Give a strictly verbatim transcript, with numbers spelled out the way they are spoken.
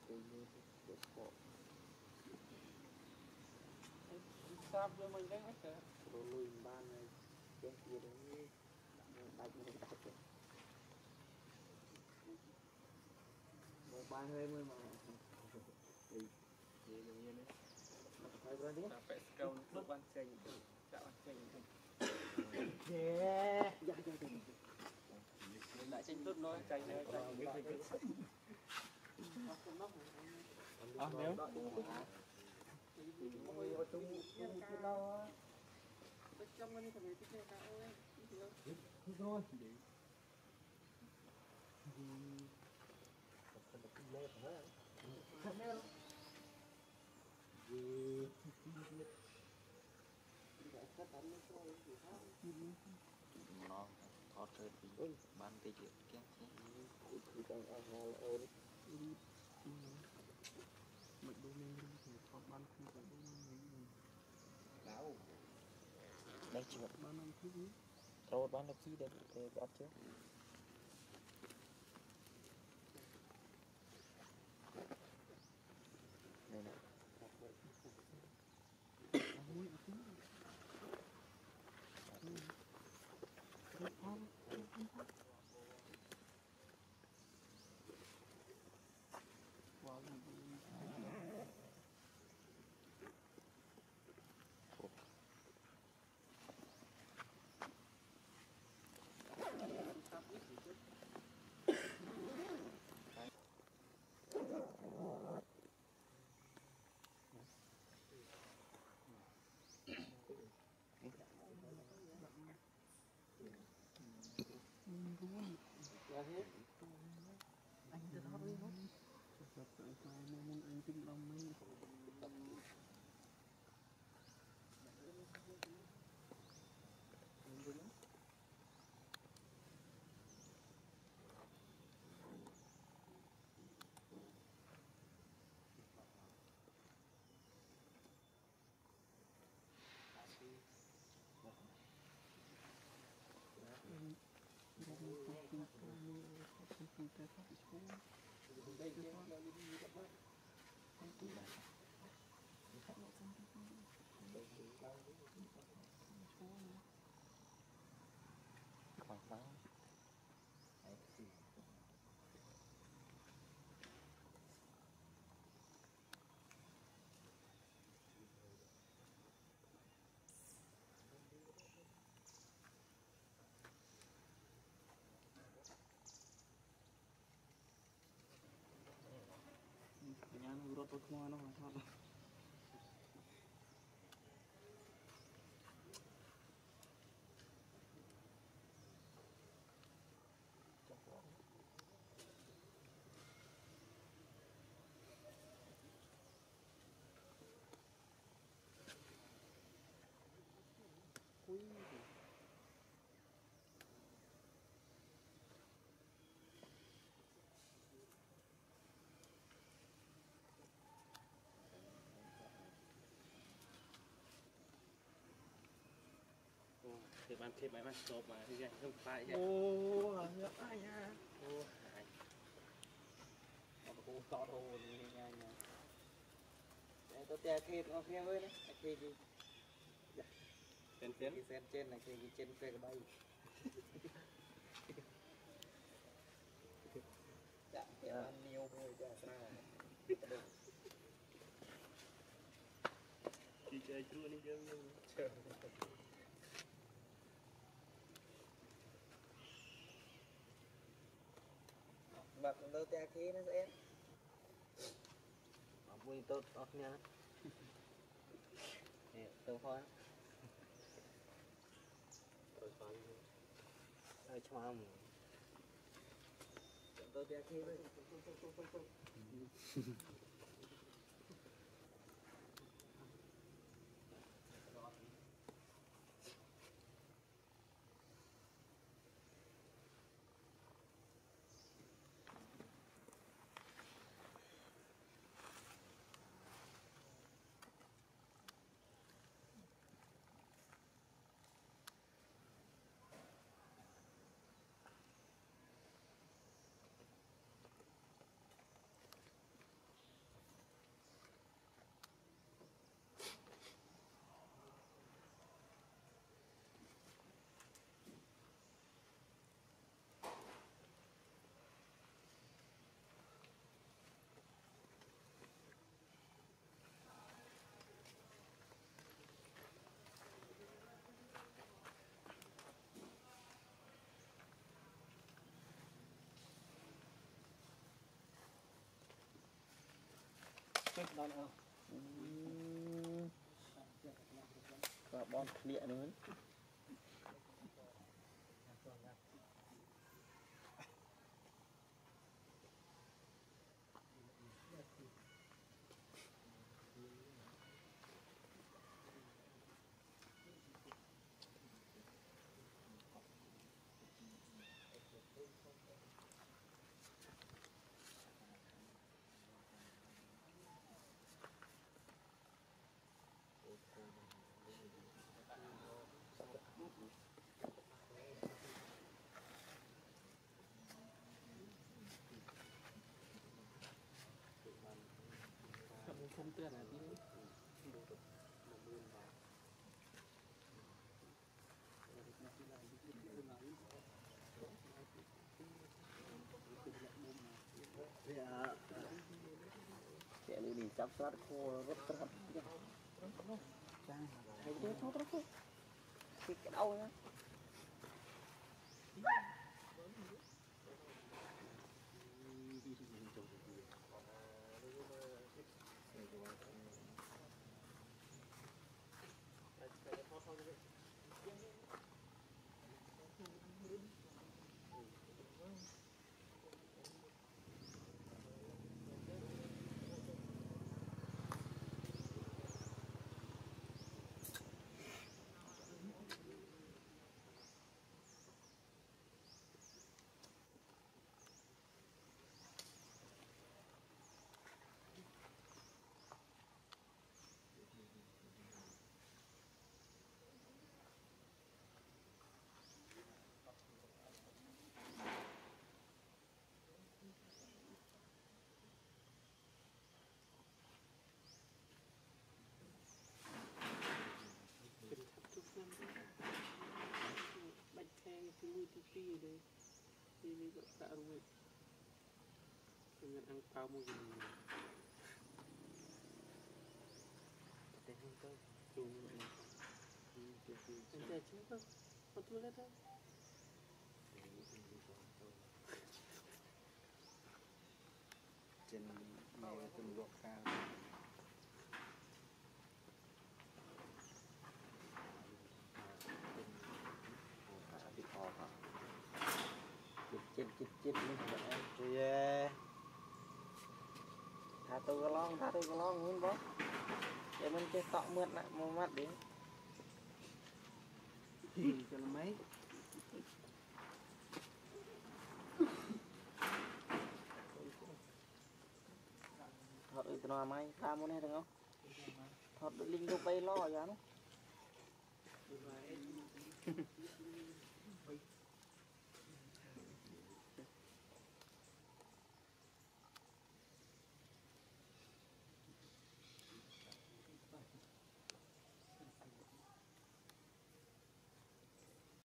Sao đưa mình đấy hết rồi. Rồi lùi ban này cái kia đấy đánh mình đánh rồi. Một ban hơi mới mà. Thì thì như này. Phải ra đi. Phải câu lúc ban chơi như thế. Chào ăn chơi như thế. Yeah. Dạ dạ dạ. Lại tranh tốt nói tranh nói tranh cái gì. À nếu rồi. nó thoát hơi bị ban tê liệt kia Chỉ cần ở ngồi ôn mình đôi mình thì còn ban không phải đôi mình đảo đây chỉ một ban năm thứ rồi ban được chi để để bắt chứ đây này anh đã thoát đi không? Gặp lại sao mà muốn anh tin lòng mình. khoảng sáu Nhà nó rốt qua nó không thoát. Quý thì ban thêm máy mắt sộp mà thì cái không phải vậy. ô nhớ ai nha. Ô hại. nó có to đồ như nha nha. Để tôi tè thịt nó kia với đấy. Khi gì? Tên tiến. Cái sen trên này cái trên phê cái bay. Dạ, cái ăn nhiều thôi chả sao. Đi chơi chua đi chơi chơi. Bật đâu tè khi nó sẽ Vui tốt tốt nha. Nè, tôi thôi. Tôi thôi. Ai cho ông. tôi tè khi với. đòn ao và bon lịa nữa không tiền là đi đấy. Kẻ lưỡi đi chắp sát khô rất rất thấy thế thôi thôi cái cái đau nhá Bạch thang cái mùi tí tí đây đi đi gọi tạ rồi mình ăn cao mùi gì để không tôi dùng anh ta chứ không có tôi lên đâu trên này từng luộc sao bị khó hả chết chết chết luôn vậy thì thả tôi cái lon thả tôi cái lon muốn bó để mình cái tọ mượt lại một mắt đến cho nó mấy thật từ nào mai ta muốn này được không thật linh đục bay lo vậy nó